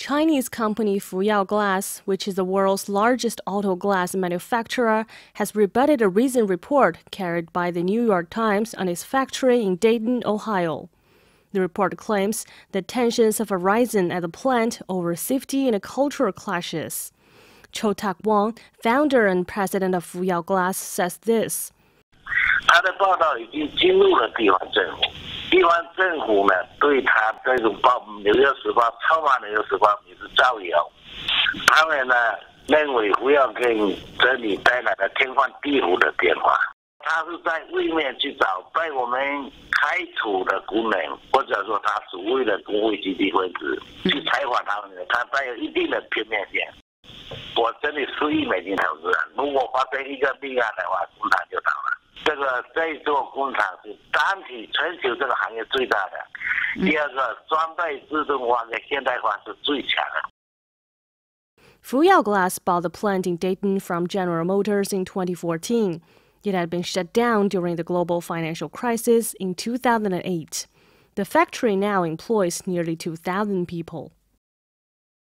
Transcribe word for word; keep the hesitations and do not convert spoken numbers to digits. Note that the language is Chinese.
Chinese company Fuyao Glass, which is the world's largest auto glass manufacturer, has rebutted a recent report carried by the New York Times on its factory in Dayton, Ohio. The report claims that tensions have arisen at the plant over safety and cultural clashes. Cao Dewang, founder and president of Fuyao Glass, says this. 他的报道已经进入了地方政府，地方政府呢对他这种报《纽约时报》抄骂《纽约时报》也是造谣，他们呢认为不要跟这里带来了天翻地覆的变化。他是在外面去找被我们开除的工人，或者说他所谓的工会集体分子去采访他们的，他带有一定的片面性。我这里数亿美金投资，如果发生一个弊案的话，工厂就倒了。 这个这座工厂是单体全球这个行业最大的，第二个装备自动化跟现代化是最强的。 Fuyao Glass bought the plant in Dayton from General Motors in twenty fourteen. It had been shut down during the global financial crisis in two thousand eight. The factory now employs nearly two thousand people.